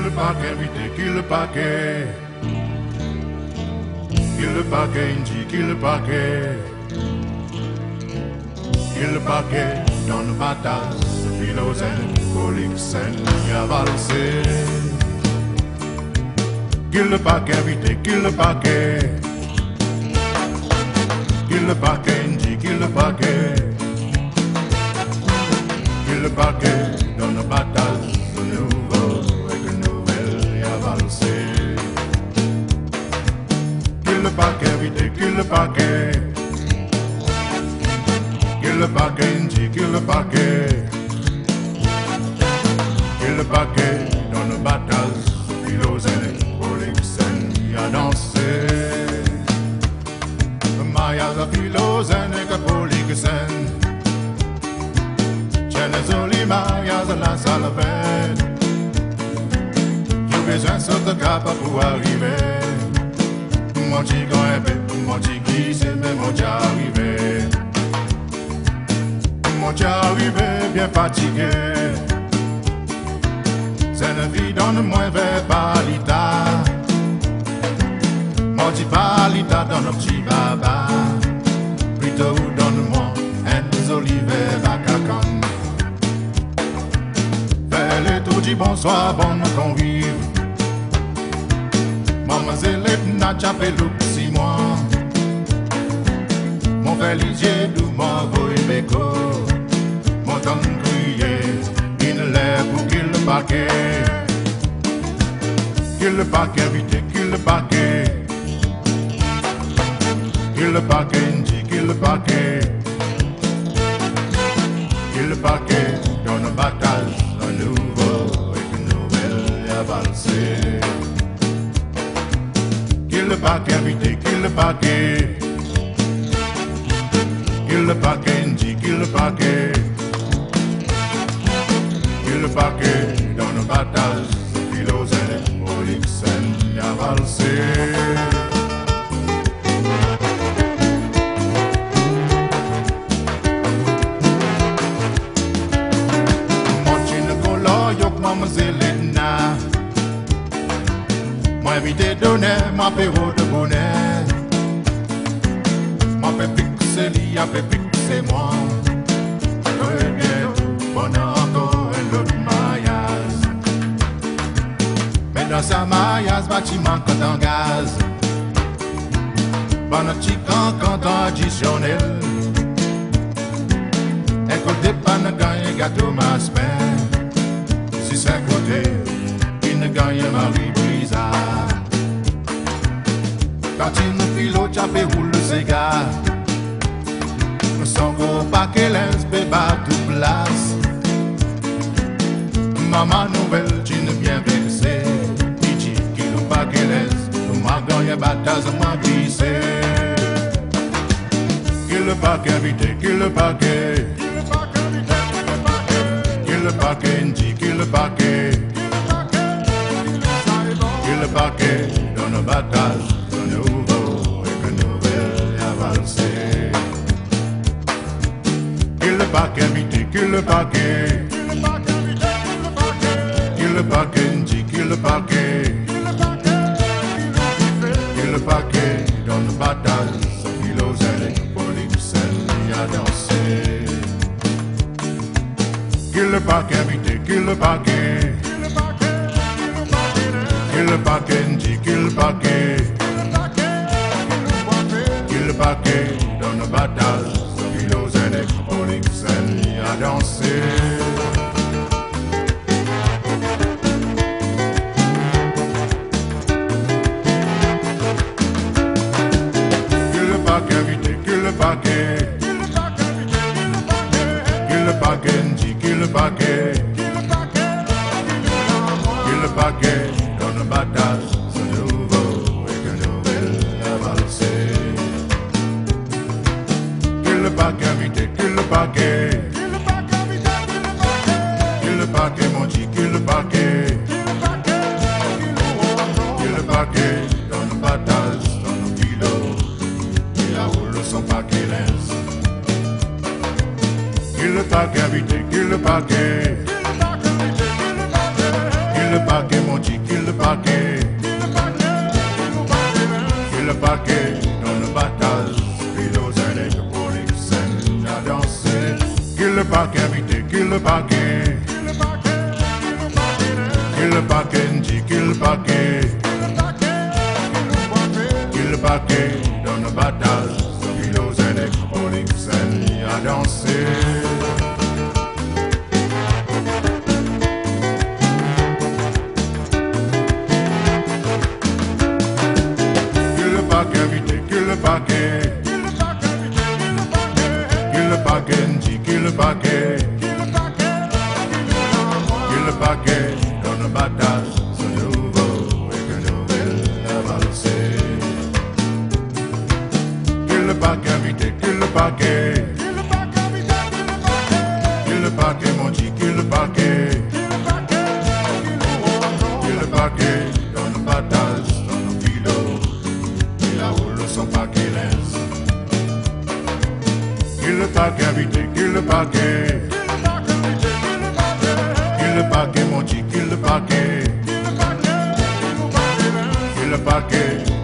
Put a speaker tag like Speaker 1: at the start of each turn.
Speaker 1: le paquet, vite, kill le paquet. Kill le paquet, Inji, kill le paquet. Kill le paquet, dans le bataille, philosène, colixène, yavancé. Kill le paquet, vite, kill le paquet. Kill le paquet, Inji, kill le paquet. Kill le paquet, dans le bataille, nouveau, avec une nouvelle avancée. Kill le paquet, vite, kill le paquet. Kill le paquet, Inji, kill le paquet. Kill le paquet, dans le bataille, philosène, colixène, y'a dansé. Maya za philosène, et colixène. Chenezoli, Maya za la salavène. J'ai besoin de ce cap pour arriver. Mon chico est bête, mon chiqui, c'est même mon j'ai arrivé. Mon j'ai arrivé bien fatigué. C'est une vie dans le moins vers Palita. Mon petit Palita dans nos petits baba. Plutôt donne-moi un olivier bacacon. Fais les tout dit bonsoir, bon convive. Mademoiselle n'a chapé look si moi. Mon félicier d'où m'envoie béco. Mon ton crié, il ne l'est pour qu'il le paquet. Qu'il le paquet, vite, qu'il le paquet. Qu'il le paquet, Inji, qu'il le paquet. Qu'il le paquet, dans le bataille, un nouveau et une nouvelle avancée. Kill le paquet, vite, kill le paquet. Kill le paquet, Inji, kill le paquet. Kill le paquet, dans le bataille, philosène, colixène, avancé. Moi invité donner, moi péro de bonheur. Moi fait fixer lui, a fait fixer moi. Très bien, on a encore un autre maillage. Mais dans sa maillage, bâtiment quand en gaz. Bon petit quand additionnel. Écoutez pas ne gagne gâteau ma semaine. Si c'est côté, il ne gagne Marie Brizard. Quand il nous file au chapé roule le cigare. Son gros paquet lens béba tout place. Maman nouvelle, tu ne bien vexé. Il dit qu'il nous paquet lens. Nous m'a gagné bataille, moi glissé. Qu'il le paquet vite, qu'il le paquet. Qu'il le paquet, Inji, qu'il le paquet. Qu'il le paquet, dans nos batailles, un nouveau et une nouvelle avancée. Qu'il le paquet, vite, qu'il le paquet. Qu'il le paquet, Inji, qu'il le paquet. Qu'il le paquet, dans nos batailles, philosène, colixène, à danser. Qu'il le paquet, vite, qu'il le paquet. Qu'il le paquet, Inji, qu'il le paquet. Qu'il le paquet, dans nos batailles, philosène, colixène, à danser. Qu'il le paquet, vite, qu'il le paquet. Qu'il le paquet, Inji, qu'il le paquet. Qu'il le paquet, dans le bataille, c'est nouveau et une nouvelle avancée. Qu'il le paquet, vite, qu'il le paquet. Qu'il le paquet, mon Dieu, qu'il le paquet. Qu'il le paquet, dans le bataille, dans le kilo. Il a roulé son paquet lens. Qu'il le paquet, vite, qu'il le paquet. Qu'il le paquet. paquet, mon Dieu, qu'il le paquet. Qu'il le paquet dans le battage. Pilots et les police à danser. Qu'il le paquet, invité, qu'il le paquet. Qu'il le paquet, Ndié, qu'il le paquet. Qu'il le paquet dans le battage. Pilots et les police à danser. Kill le paquet, Ndié, kill le paquet, dans le battage, ce nouveau et que nouvelle avancée. Kill le paquet, invité, kill le paquet, mon Dieu, kill le paquet, dans le battage, dans le pilote. Son paquet laisse. Qu'il le paquet, invité, qu'il le paquet. Qu'il le paquet, mon Dieu, qu'il le paquet. Qu'il le paquet.